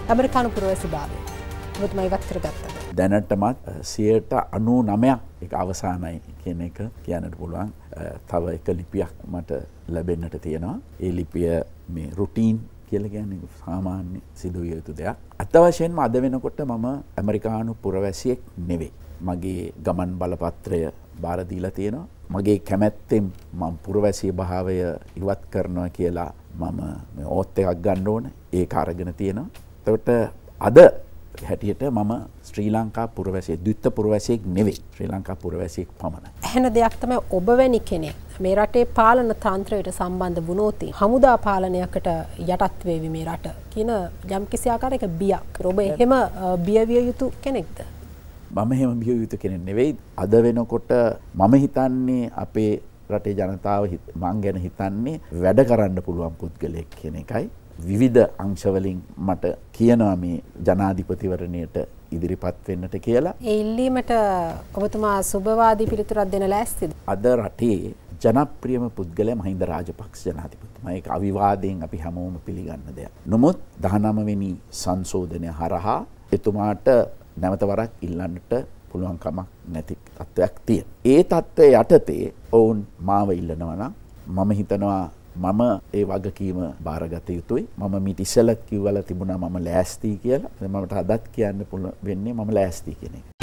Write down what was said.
ඇමරිකානු පුරවැසිභාවය ඔබතුමා ඉවත් කරගත්තද? දැනටමත් 99% ඒක අවසానයි කියන එක කියන්නට පුළුවන්. තව එක ලිපියක් මට ලැබෙන්නට තියෙනවා. ඒ ලිපිය මේ රුටීන් කියලා කියන්නේ සාමාන්‍ය සිදුවිය යුතු දෙයක්. අත්වශයෙන්ම අද වෙනකොට මම ඇමරිකානු පුරවැසියෙක් නෙවෙයි. මගේ ගමන් බලපත්‍රය බාර දීලා තියෙනවා. මගේ කැමැත්තෙන් මම පුරවැසිය භාවය ඉවත් කරනවා කියලා මම මේ ඕත් එකක් ගන්න ඕනේ. ඒක අරගෙන තියෙනවා. එතකොට අද හැටියට මම ශ්‍රී ලංකා පුරවැසියෙක්, ද්විත්ව පුරවැසියෙක් නෙවෙයි. ශ්‍රී ලංකා පුරවැසියෙක් පමණයි. එහෙන දෙයක් තමයි ඔබ වැනි කෙනෙක් මේ රටේ පාලන තන්ත්‍රයට සම්බන්ධ වුණොත් හමුදා පාලනයකට යටත් වේවි මේ රට කියන යම්කිසි ආකාරයක බියක්. ඔබ එහෙම බියවිය යුතු කෙනෙක්ද? මම එහෙම බිය යුතු කෙනෙක් නෙවෙයි. අද වෙනකොට මම හිතන්නේ අපේ රටේ ජනතාව මං ගැන හිතන්නේ වැඩ කරන්න පුළුවන් පුද්ගලයෙක් කියන එකයි. විවිධ අංශවලින් මට කියනවා මේ ජනාධිපතිවරණයට ඉදිරිපත් වෙන්නට කියලා. ඒ ඉල්ලීමට ඔබතුමා සුබවාදී පිළිතුරක් දෙන්න ලෑස්තිද? අද රටේ ජනප්‍රියම පුද්ගලයා මහින්ද රාජපක්ෂ ජනාධිපතිතුමා. ඒක අවිවාදයෙන් අපි හැමෝම පිළිගන්න දෙයක්. නමුත් 19 වෙනි සංශෝධනය හරහා එතුමාට නැවත වරක් ඉල්ලන්නට පුළුවන් කමක් නැති තත්ත්වයක් තියෙනවා. ඒ තත්ත්වය යටතේ ඔවුන් මාව ඉල්ලනවා නම් මම හිතනවා මම ඒ වගකීම බාරගත යුතුයි. මම මිට ඉස්සෙල්ලත් කිව්වලා තිබුණා මම ලෑස්ති කියලා. මමට අදත් කියන්න පුළුවන් වෙන්නේ මම ලෑස්ති කියන එක.